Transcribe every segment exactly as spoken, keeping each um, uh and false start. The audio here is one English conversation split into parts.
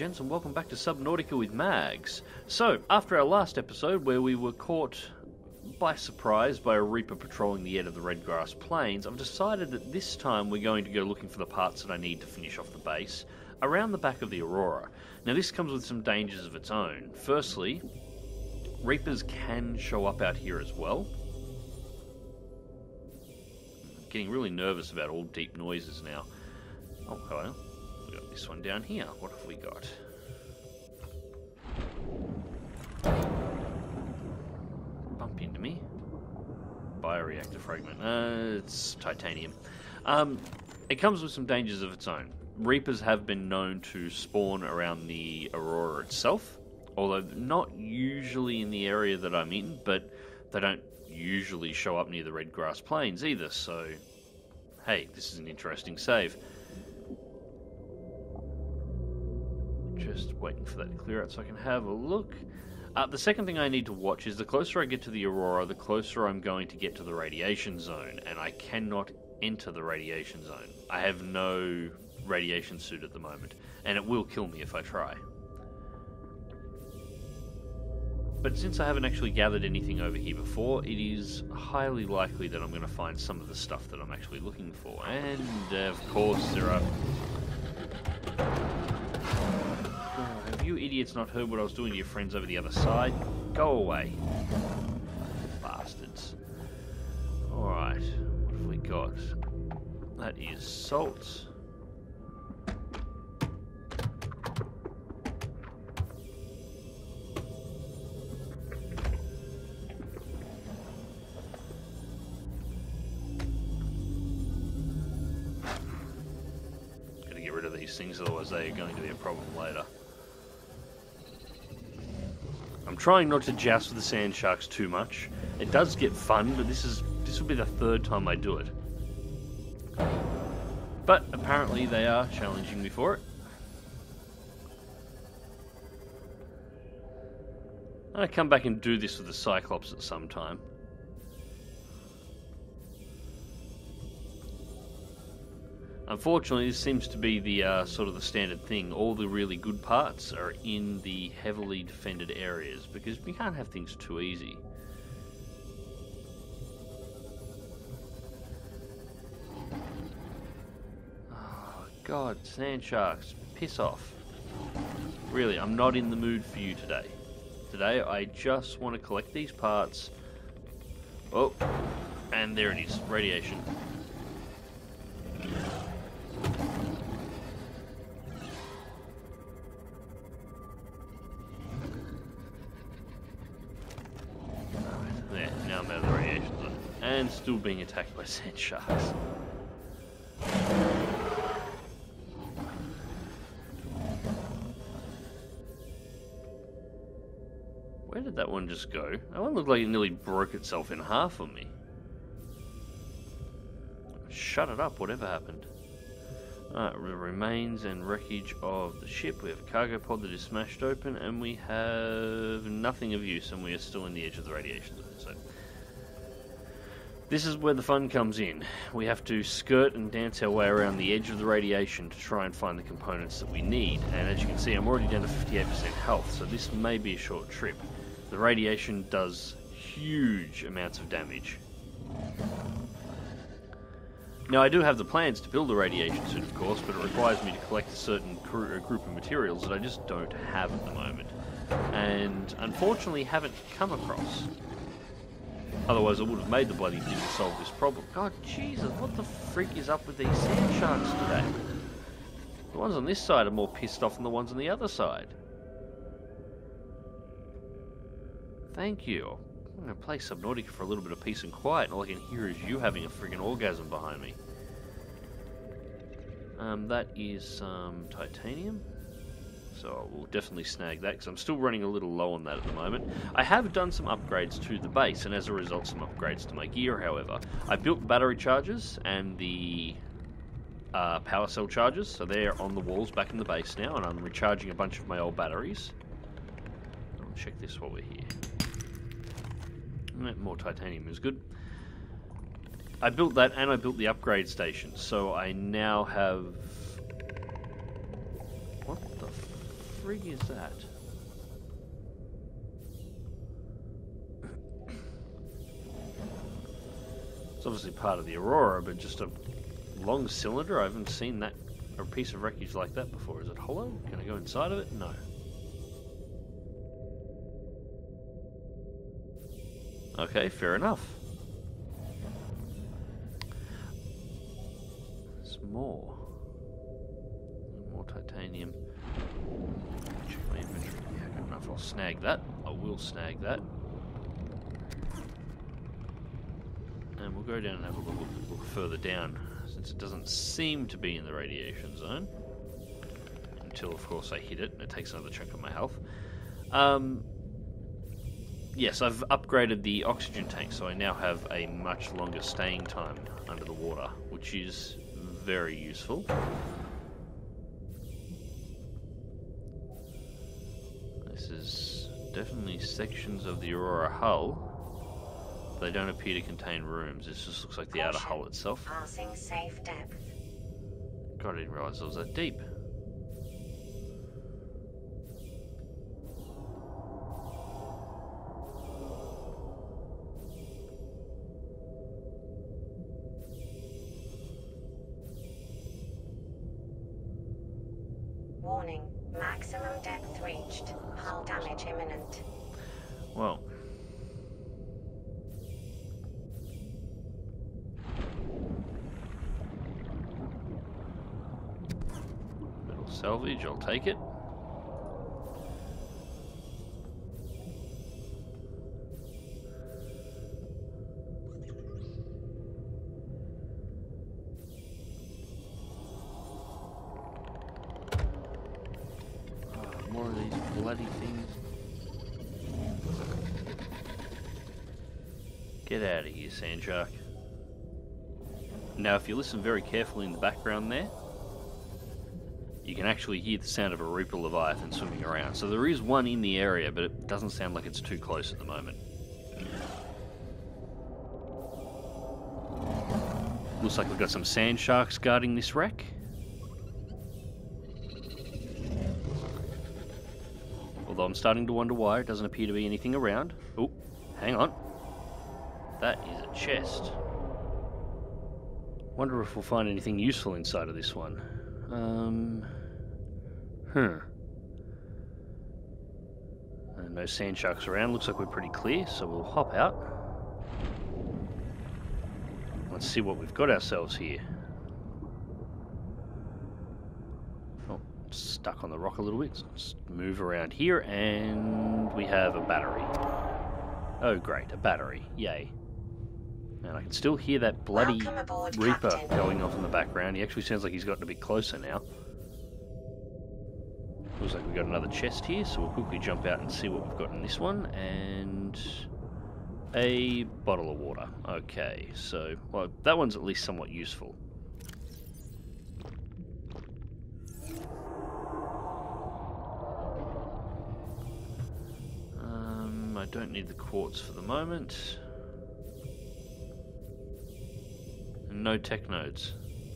gents, and welcome back to Subnautica with Mags. So, after our last episode where we were caught by surprise by a Reaper patrolling the edge of the red grass plains, I've decided that this time we're going to go looking for the parts that I need to finish off the base around the back of the Aurora. Now this comes with some dangers of its own. Firstly, Reapers can show up out here as well. I'm getting really nervous about all deep noises now. Oh, hello. We got this one down here. What have we got? Bump into me. Bioreactor fragment. Uh, it's titanium. Um, it comes with some dangers of its own. Reapers have been known to spawn around the Aurora itself, although not usually in the area that I'm in, but they don't usually show up near the red grass plains either, so hey, this is an interesting save. Just waiting for that to clear out so I can have a look. Uh, the second thing I need to watch is the closer I get to the Aurora, the closer I'm going to get to the radiation zone, and I cannot enter the radiation zone. I have no radiation suit at the moment, and it will kill me if I try. But since I haven't actually gathered anything over here before, it is highly likely that I'm going to find some of the stuff that I'm actually looking for. And, uh, of course, there are... Have you idiots not heard what I was doing to your friends over the other side? Go away. Bastards. Alright, what have we got? That is salt. Gotta get rid of these things, otherwise they are going to be a problem later. I'm trying not to joust with the sand sharks too much. It does get fun, but this is this will be the third time I do it. But apparently they are challenging me for it. I come back and do this with the Cyclops at some time. Unfortunately, this seems to be the uh, sort of the standard thing. All the really good parts are in the heavily defended areas, because we can't have things too easy. Oh, God, sand sharks, piss off. Really, I'm not in the mood for you today. Today, I just want to collect these parts. Oh, and there it is, radiation. And still being attacked by sand sharks. Where did that one just go? That one looked like it nearly broke itself in half on me. Shut it up, whatever happened. Alright, remains and wreckage of the ship. We have a cargo pod that is smashed open, and we have nothing of use, and we are still in the edge of the radiation zone. So this is where the fun comes in. We have to skirt and dance our way around the edge of the radiation to try and find the components that we need. And as you can see, I'm already down to fifty-eight percent health, so this may be a short trip. The radiation does huge amounts of damage. Now, I do have the plans to build a radiation suit, of course, but it requires me to collect a certain gr- group of materials that I just don't have at the moment. And unfortunately haven't come across. Otherwise I would have made the bloody thing to solve this problem. God, Jesus, what the freak is up with these sand sharks today? The ones on this side are more pissed off than the ones on the other side. Thank you. I'm going to play Subnautica for a little bit of peace and quiet, and all I can hear is you having a friggin' orgasm behind me. Um, that is some titanium. So I will definitely snag that, because I'm still running a little low on that at the moment. I have done some upgrades to the base, and as a result some upgrades to my gear, however. I built battery chargers and the uh, power cell chargers, so they're on the walls back in the base now, and I'm recharging a bunch of my old batteries. I'll check this while we're here. More titanium is good. I built that, and I built the upgrade station, so I now have... What the frig is that? It's obviously part of the Aurora, but just a long cylinder. I haven't seen that, a piece of wreckage like that before. Is it hollow? Can I go inside of it? No. Okay, fair enough. There's more. More titanium. Check my inventory. Yeah, I don't know if I'll snag that. I will snag that. And we'll go down and have a look, look further down, since it doesn't seem to be in the radiation zone. Until, of course, I hit it, and it takes another chunk of my health. Um, yes, I've upgraded the oxygen tank, so I now have a much longer staying time under the water, which is very useful. This is definitely sections of the Aurora hull. They don't appear to contain rooms. This just looks like the outer hull itself. Passing safe depth. God, I didn't realise it was that deep. Warning, maximum depth reached. Hull damage imminent. Well. Metal salvage, I'll take it. More of these bloody things. Get out of here, sand shark. Now, if you listen very carefully in the background there, you can actually hear the sound of a Reaper Leviathan swimming around. So there is one in the area, but it doesn't sound like it's too close at the moment. Looks like we've got some sand sharks guarding this wreck. Although I'm starting to wonder why. It doesn't appear to be anything around. Oh, hang on. That is a chest. Wonder if we'll find anything useful inside of this one. Um, huh. And no sand sharks around. Looks like we're pretty clear, so we'll hop out. Let's see what we've got ourselves here. Oh, stuck on the rock a little bit. So let's move around here, and we have a battery. Oh, great, a battery. Yay. And I can still hear that bloody aboard, Reaper Captain. going off in the background. He actually sounds like he's gotten a bit closer now. Looks like we've got another chest here, so we'll quickly jump out and see what we've got in this one. And a bottle of water. Okay, so, well, that one's at least somewhat useful. Um, I don't need the quartz for the moment. No tech nodes.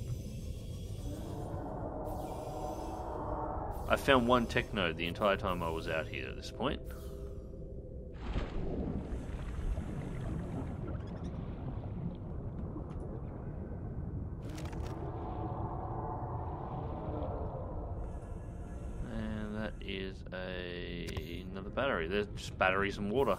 I found one tech node the entire time I was out here at this point. And that is a another battery. There's just batteries and water.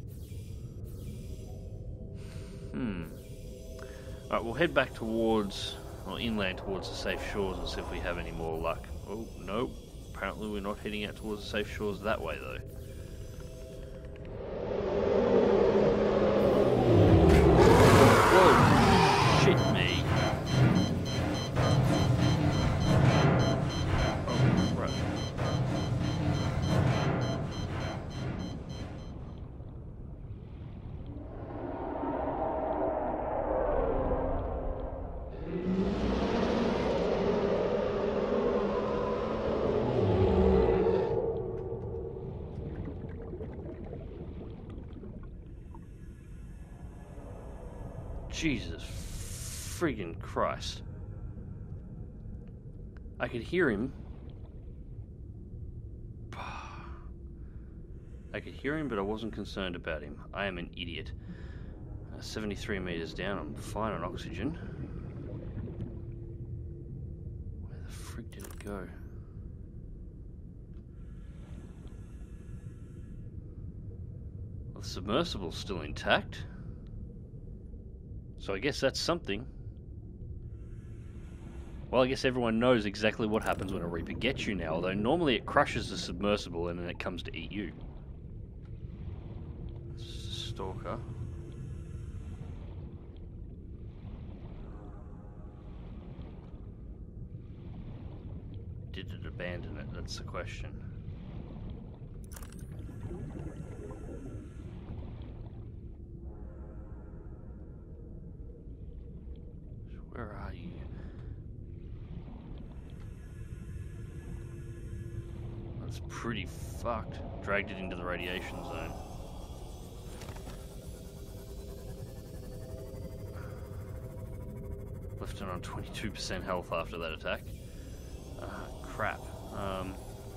Hmm. Alright, we'll head back towards, or inland towards the safe shores and see if we have any more luck. Oh, no. Apparently we're not heading out towards the safe shores that way, though. Whoa! Shit me. Oh, right. Jesus friggin' Christ. I could hear him I could hear him, but I wasn't concerned about him. I am an idiot. Uh, seventy-three meters down, I'm fine on oxygen. Where the frick did it go? Well, the submersible's still intact. So I guess that's something. Well, I guess everyone knows exactly what happens when a Reaper gets you now, although normally it crushes the submersible and then it comes to eat you. Stalker. Did it abandon it? That's the question. Where are you? That's pretty fucked. Dragged it into the radiation zone. Left it on twenty-two percent health after that attack. Uh, crap. Um,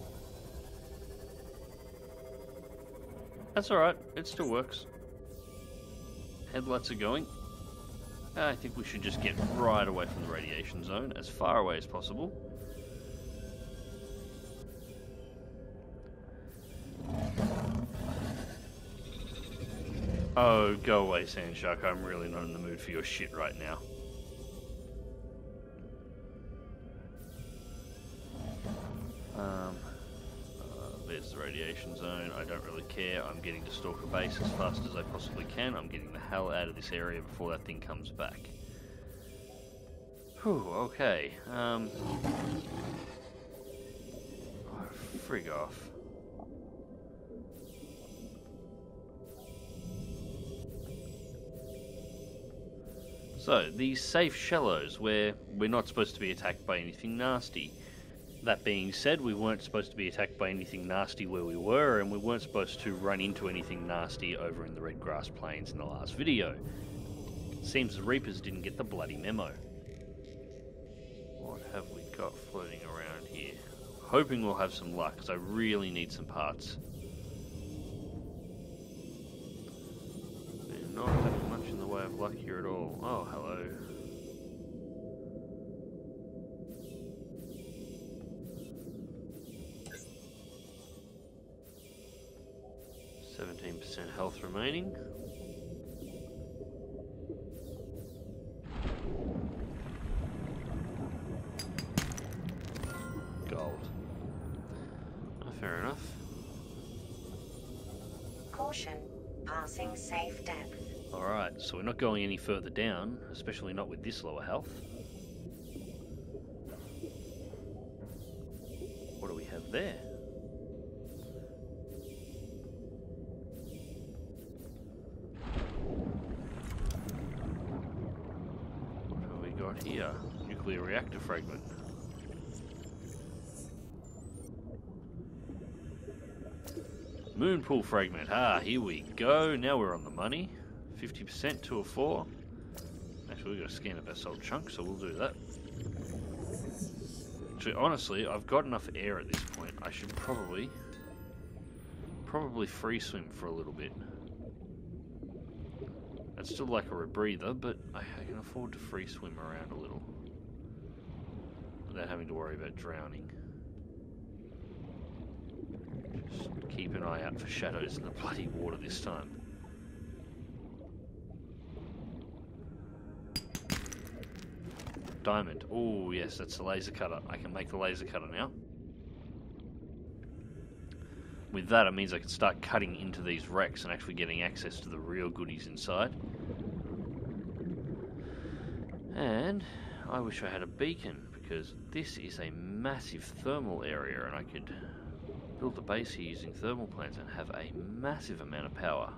that's alright, it still works. Headlights are going. I think we should just get right away from the radiation zone, as far away as possible. Oh, go away, Sandshark. I'm really not in the mood for your shit right now. Um, uh, there's the radiation zone. I don't really care. I'm getting to Stalker Base as fast as I possibly can. I'm getting the hell out of this area before that thing comes back. Whew, okay. Um, oh, frig off. So, these safe shallows where we're not supposed to be attacked by anything nasty. That being said, we weren't supposed to be attacked by anything nasty where we were, and we weren't supposed to run into anything nasty over in the Red Grass Plains in the last video. Seems the Reapers didn't get the bloody memo. What have we got floating around here? Hoping we'll have some luck, because I really need some parts. We're not having much in the way of luck here at all. Oh, hello. seventeen percent health remaining. Gold. Oh, fair enough. Caution. Passing safe depth. Alright, so we're not going any further down, especially not with this lower health. What do we have there? What have we got here? Nuclear reactor fragment. Moonpool fragment. Ah, here we go. Now we're on the money. fifty percent to a four. Actually, we've got to scan a basalt chunk, so we'll do that. Actually, honestly, I've got enough air at this point. I should probably, probably free swim for a little bit. That's still like a rebreather, but I, I can afford to free swim around a little without having to worry about drowning. Just keep an eye out for shadows in the bloody water this time. Diamond. Oh, yes, that's the laser cutter. I can make the laser cutter now. With that, it means I can start cutting into these wrecks and actually getting access to the real goodies inside. And I wish I had a beacon, because this is a massive thermal area, and I could build the base here using thermal plants and have a massive amount of power.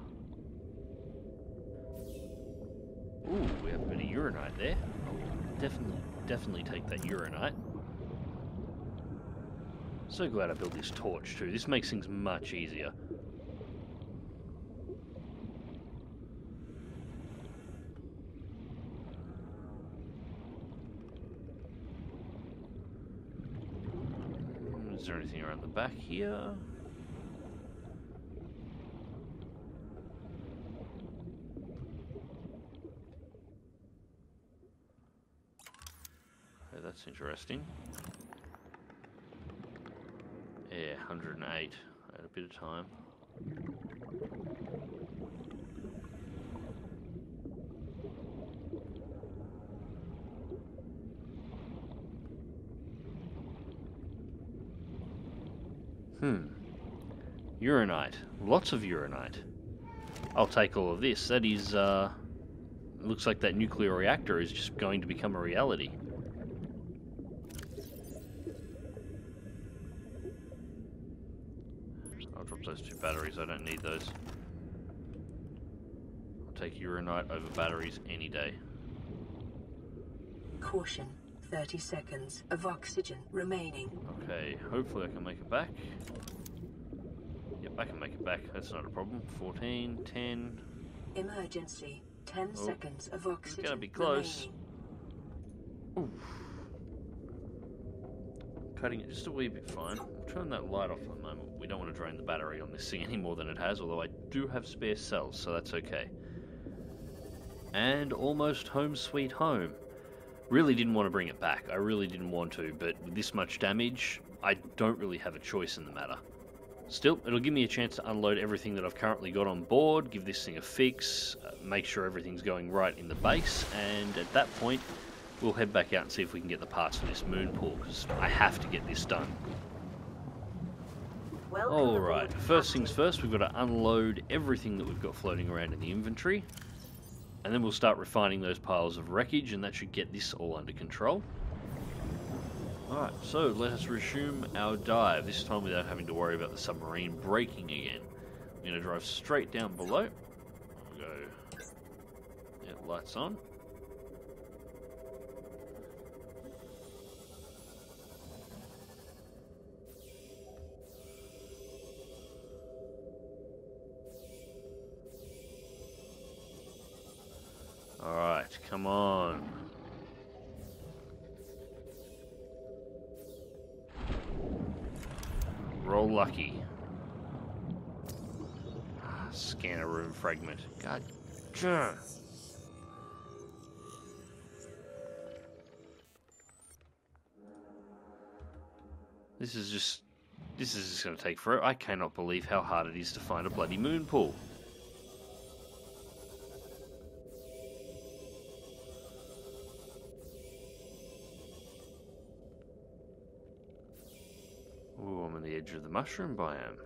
Ooh, we have a bit of uranite there. I'll definitely, definitely take that uranite. So glad I built this torch too. This makes things much easier. Is there anything around the back here? that's interesting. Yeah, one hundred and eight. I had a bit of time. Hmm. Uranite. Lots of uranite. I'll take all of this. That is, uh... looks like that nuclear reactor is just going to become a reality. I'll drop those two batteries. I don't need those. I'll take uranite over batteries any day. Caution. thirty seconds of oxygen remaining. Okay, hopefully I can make it back. Yep, I can make it back. That's not a problem. fourteen, ten... Emergency. ten Oh, seconds of oxygen it's gonna be close. remaining. Oof. Cutting it just a wee bit fine. I'll turn that light off for a moment. We don't want to drain the battery on this thing any more than it has, although I do have spare cells, so that's okay. And almost home sweet home. Really didn't want to bring it back. I really didn't want to, but with this much damage, I don't really have a choice in the matter. Still, it'll give me a chance to unload everything that I've currently got on board, give this thing a fix, uh, make sure everything's going right in the base, and at that point, we'll head back out and see if we can get the parts for this Moonpool, because I have to get this done. Alright, first things first, we've got to unload everything that we've got floating around in the inventory, and then we'll start refining those piles of wreckage, and that should get this all under control. Alright, so let us resume our dive, this time without having to worry about the submarine breaking again. I'm going to drive straight down below. We'll go... Yeah, lights on. Alright, come on. Roll lucky. Ah, scanner room fragment. God. Ugh. This is just... This is just going to take forever. I cannot believe how hard it is to find a bloody Moonpool. Ooh, I'm on the edge of the mushroom biome.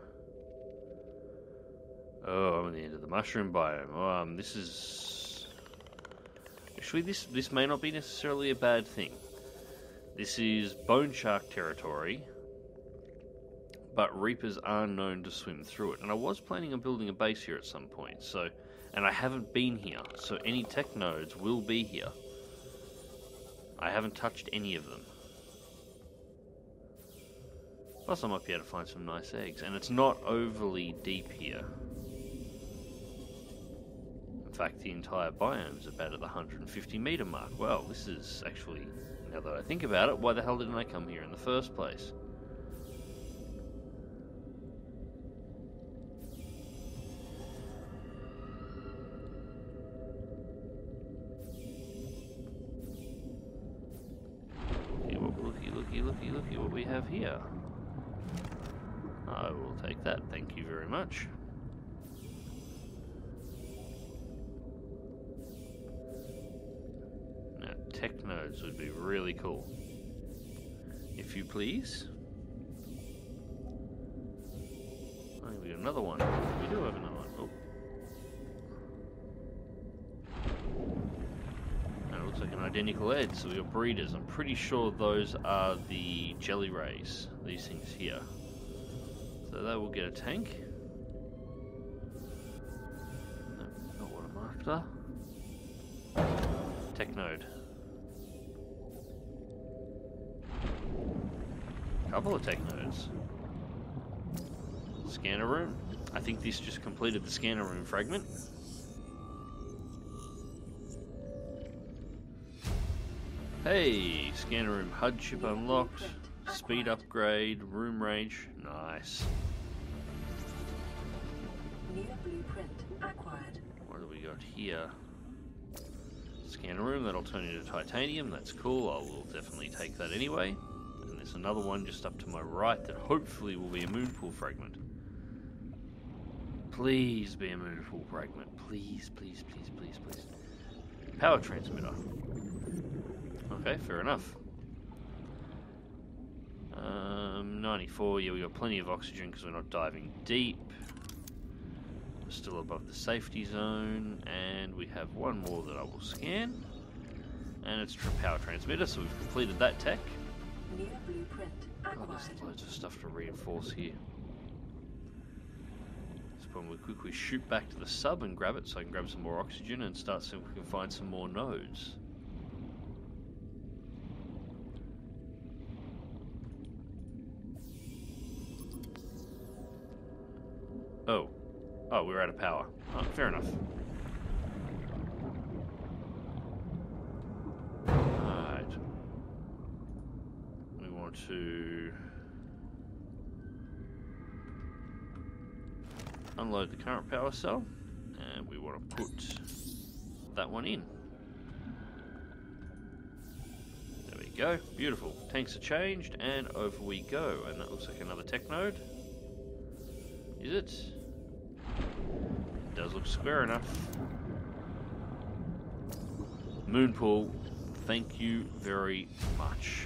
Oh, I'm on the end of the mushroom biome. Oh, um, this is... Actually, this, this may not be necessarily a bad thing. This is bone shark territory, but reapers are known to swim through it. And I was planning on building a base here at some point, so... And I haven't been here, so any tech nodes will be here. I haven't touched any of them. Plus I might be able to find some nice eggs, and it's not overly deep here. In fact, the entire biome's about at the one hundred fifty meter mark. Well, this is actually, now that I think about it, why the hell didn't I come here in the first place? Looky, looky, looky, looky what we have here. I will take that, thank you very much. Now, tech nodes would be really cool. If you please. Oh, we got another one. We do have another one. Oh. And it looks like an identical edge, so we got breeders. I'm pretty sure those are the jelly rays, these things here. So they will get a tank. No, not what I'm after. Tech node. Couple of tech nodes. Scanner room. I think this just completed the scanner room fragment. Hey, scanner room H U D chip unlocked. Speed upgrade, room range, nice. New blueprint acquired. What do we got here? Scan a room, that'll turn into titanium. That's cool. I will definitely take that anyway. And there's another one just up to my right that hopefully will be a Moonpool fragment. Please be a Moonpool fragment. Please, please, please, please, please. Power transmitter. Okay, fair enough. Um, ninety-four, yeah, we got plenty of oxygen because we're not diving deep. We're still above the safety zone, and we have one more that I will scan. And it's a power transmitter, so we've completed that tech. New blueprint Oh, acquired. there's loads of stuff to reinforce here. This point we quickly shoot back to the sub and grab it so I can grab some more oxygen and start seeing if we can find some more nodes. Oh. Oh, we're out of power. Oh, fair enough. Alright. We want to unload the current power cell, and we want to put that one in. There we go. Beautiful. Tanks are changed, and over we go. And that looks like another tech node. Is it? Does look square enough. Moonpool, thank you very much.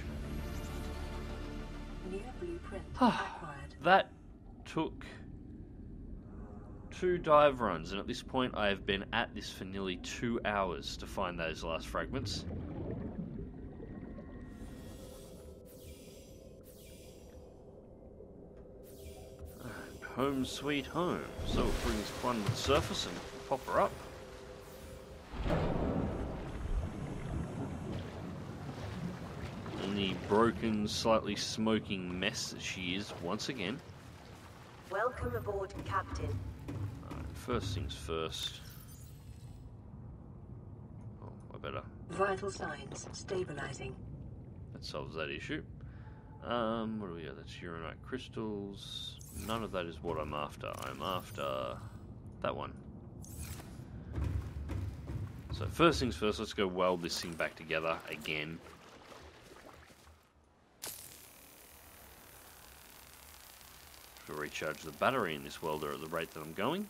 New blueprint acquired. That took two dive runs, and at this point I have been at this for nearly two hours to find those last fragments. Home sweet home. So we'll bring this one to the surface and pop her up. In the broken, slightly smoking mess that she is once again. Welcome aboard, Captain. Alright, first things first. Oh, I better. Vital signs stabilizing. That solves that issue. Um, what do we got? That's uranite crystals. None of that is what I'm after. I'm after that one. So first things first, let's go weld this thing back together again. To recharge the battery in this welder at the rate that I'm going.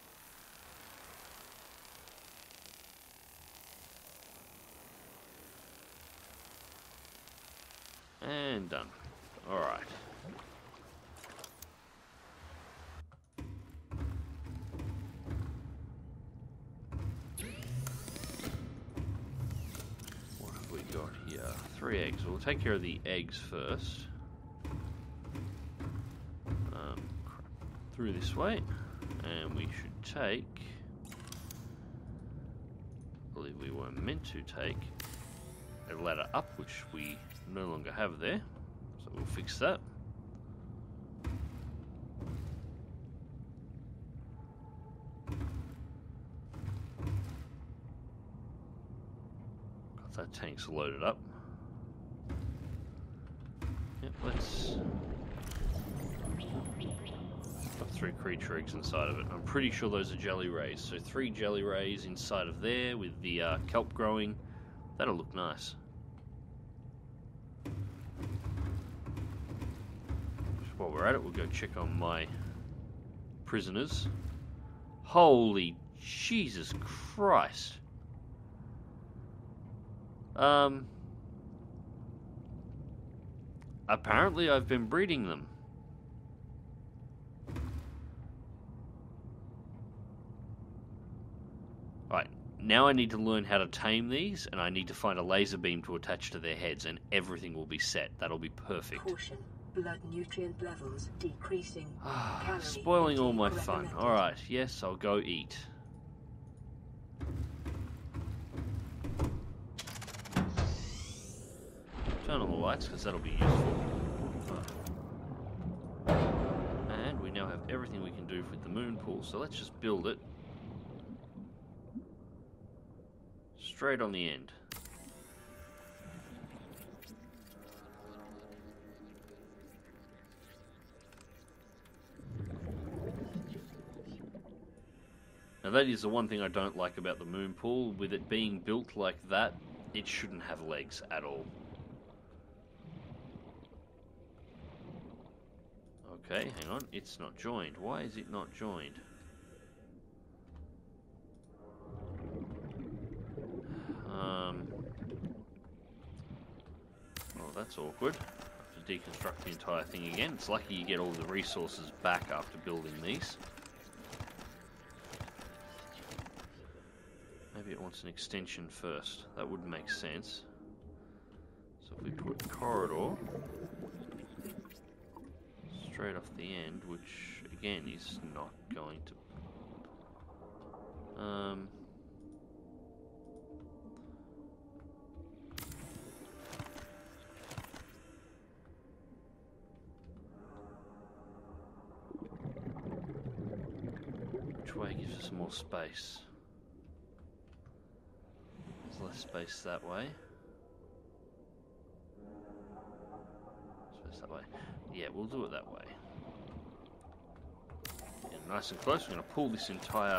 And done. Alright. What have we got here? Three eggs. We'll take care of the eggs first. Um, through this way. And we should take... I believe we were meant to take a ladder up, which we no longer have there. So we'll fix that. Got that tank's loaded up. Yep, let's... Got three creature eggs inside of it. I'm pretty sure those are jelly rays. So three jelly rays inside of there with the uh, kelp growing. That'll look nice. While we're at it, we'll go check on my prisoners. Holy Jesus Christ. Um, apparently I've been breeding them. Right, now I need to learn how to tame these, and I need to find a laser beam to attach to their heads, and everything will be set. That'll be perfect. Caution. Blood nutrient levels decreasing. Calorie Spoiling all my intake fun. recommended. Alright, yes, I'll go eat. Turn on the lights, because that'll be useful. And we now have everything we can do with the Moonpool, so let's just build it. Straight on the end. Now that is the one thing I don't like about the Moonpool. With it being built like that, it shouldn't have legs at all. Okay, hang on. It's not joined. Why is it not joined? Um. Oh, that's awkward. I have to deconstruct the entire thing again. It's lucky you get all the resources back after building these. Maybe it wants an extension first. That would make sense. So if we put corridor straight off the end, which again is not going to. Um. Which way gives us more space? There's less space that way. Space that way. Yeah, we'll do it that way. Yeah, nice and close. We're going to pull this entire...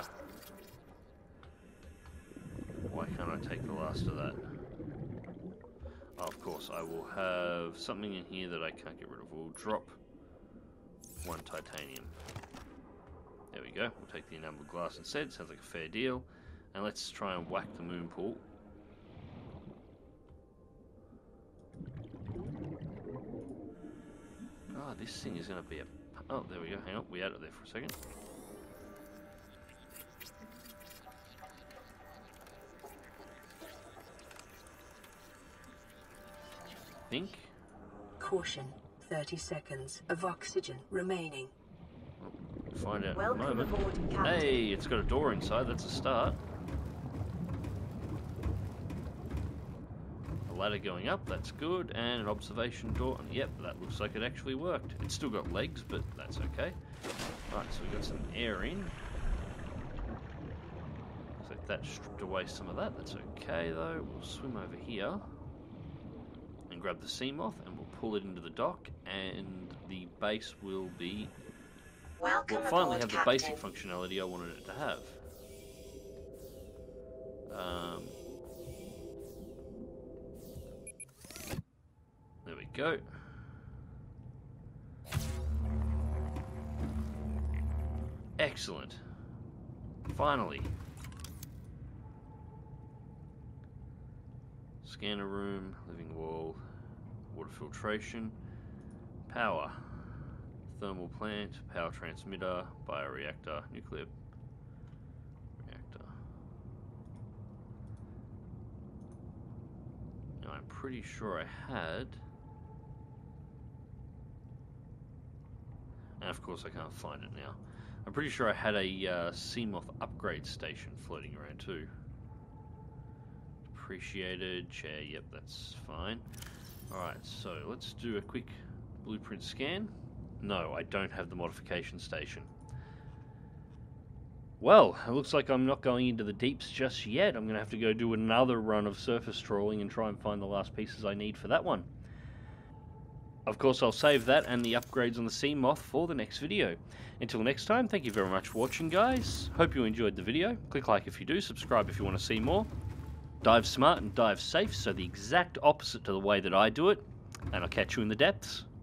Why can't I take the last of that? Oh, of course, I will have something in here that I can't get rid of. We'll drop one titanium. There we go. We'll take the enameled glass instead. Sounds like a fair deal. And let's try and whack the Moonpool. Ah, oh, this thing is going to be a... Oh, there we go. Hang on. We had it there for a second. Think. Caution. thirty seconds of oxygen remaining. We'll find out Welcome in a moment. aboard, Captain. Hey, it's got a door inside. That's a start. Ladder going up, that's good, and an observation door. Yep, that looks like it actually worked. It's still got legs, but that's okay. Right, so we've got some air in. Looks like that stripped away some of that. That's okay, though. We'll swim over here and grab the sea moth, and we'll pull it into the dock, and the base will be... Welcome We'll finally aboard, have the Captain. basic functionality I wanted it to have. Um... There we go. Excellent. Finally. Scanner room, living wall, water filtration, power, thermal plant, power transmitter, bioreactor, nuclear reactor. Now I'm pretty sure I had... And of course I can't find it now. I'm pretty sure I had a uh, Seamoth upgrade station floating around too. Depreciated chair, yep, that's fine. Alright, so let's do a quick blueprint scan. No, I don't have the modification station. Well, it looks like I'm not going into the deeps just yet. I'm going to have to go do another run of surface trawling and try and find the last pieces I need for that one. Of course, I'll save that and the upgrades on the Seamoth for the next video. Until next time, thank you very much for watching, guys. Hope you enjoyed the video. Click like if you do, subscribe if you want to see more. Dive smart and dive safe, so the exact opposite to the way that I do it. And I'll catch you in the depths.